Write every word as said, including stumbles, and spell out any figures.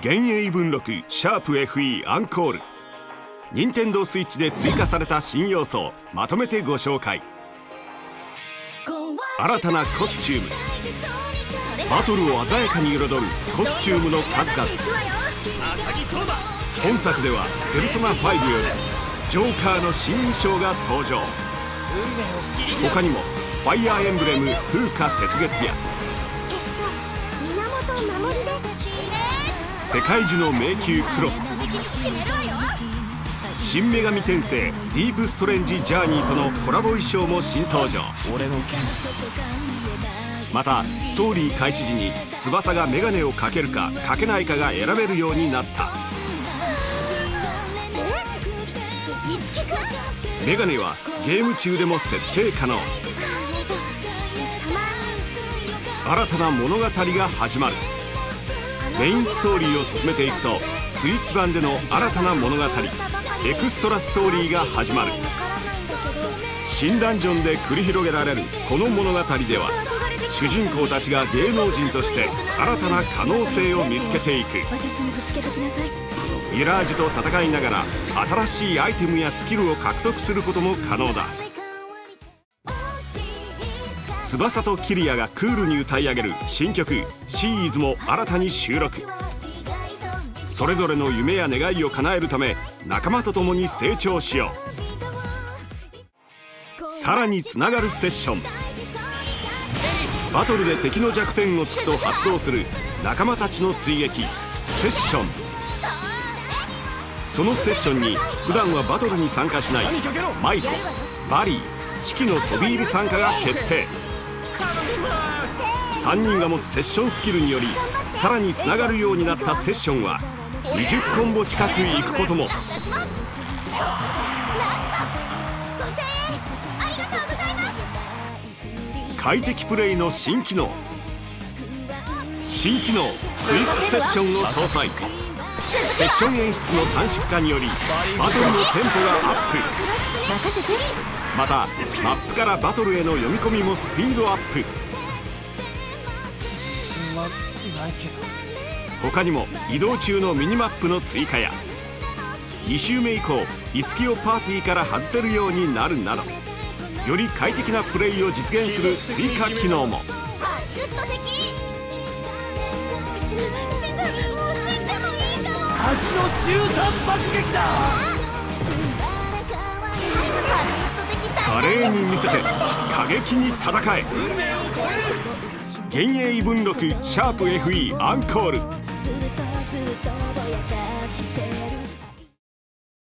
幻影文録シャープ エフイー アンコール。任天堂スイッチで追加された新要素をまとめてご紹介。新たなコスチューム、バトルを鮮やかに彩るコスチュームの数々。本作では「ペルソナファイブ」よりジョーカーの新衣装が登場。他にもファイアーエンブレム風化雪月や世界樹の迷宮クロス、新女神転生ディープストレンジジャーニーとのコラボ衣装も新登場。またストーリー開始時に翼がメガネをかけるかかけないかが選べるようになった。メガネはゲーム中でも設定可能。新たな物語が始まる。メインストーリーを進めていくとスイッチ版での新たな物語エクストラストーリーが始まる。新ダンジョンで繰り広げられるこの物語では主人公たちが芸能人として新たな可能性を見つけていく。ミラージュと戦いながら新しいアイテムやスキルを獲得することも可能だ。翼とキリアがクールに歌い上げる新曲「シーイズ」も新たに収録。それぞれの夢や願いを叶えるため仲間と共に成長しよう。さらにつながるセッション、バトルで敵の弱点を突くと発動する仲間たちの追撃セッション。そのセッションに普段はバトルに参加しないマイコ、バリー、チキの飛び入り参加が決定。さんにんが持つセッションスキルによりさらにつながるようになったセッションはにじゅっコンボ近くいくことも。快適プレイの新機能、新機能クイックセッションを搭載。セッション演出の短縮化によりバトルのテンポがアップ。またマップからバトルへの読み込みもスピードアップ。他にも移動中のミニマップの追加やに周目以降いつきをパーティーから外せるようになるなどより快適なプレイを実現する追加機能も。 味の絨毯爆撃だ。 華麗に見せて過激に戦え。幻影文録シャープ エフイー アンコール。